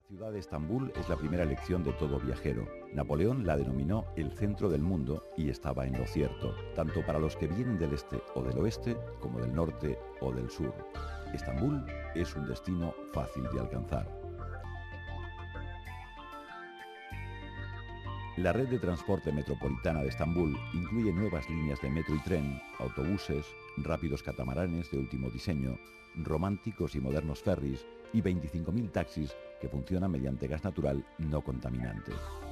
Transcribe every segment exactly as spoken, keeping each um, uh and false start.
ciudad de Estambul es la primera elección de todo viajero. Napoleón la denominó el centro del mundo y estaba en lo cierto, tanto para los que vienen del este o del oeste, como del norte o del sur. Estambul es un destino fácil de alcanzar. La red de transporte metropolitana de Estambul incluye nuevas líneas de metro y tren, autobuses, rápidos catamaranes de último diseño, románticos y modernos ferries y veinticinco mil taxis que funcionan mediante gas natural no contaminante.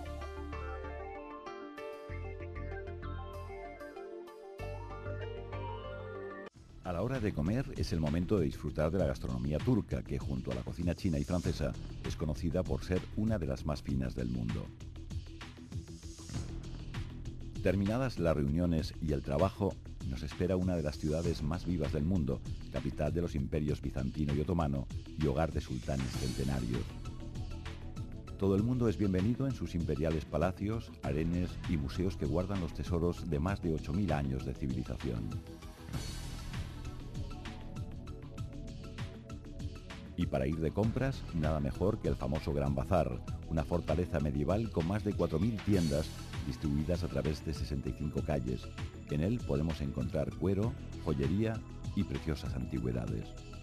A la hora de comer es el momento de disfrutar de la gastronomía turca, que junto a la cocina china y francesa es conocida por ser una de las más finas del mundo. Terminadas las reuniones y el trabajo, nos espera una de las ciudades más vivas del mundo, capital de los imperios bizantino y otomano y hogar de sultanes centenarios. Todo el mundo es bienvenido en sus imperiales palacios, harenes y museos que guardan los tesoros de más de ocho mil años de civilización. Y para ir de compras, nada mejor que el famoso Gran Bazar, una fortaleza medieval con más de cuatro mil tiendas distribuidas a través de sesenta y cinco calles. En él podemos encontrar cuero, joyería y preciosas antigüedades.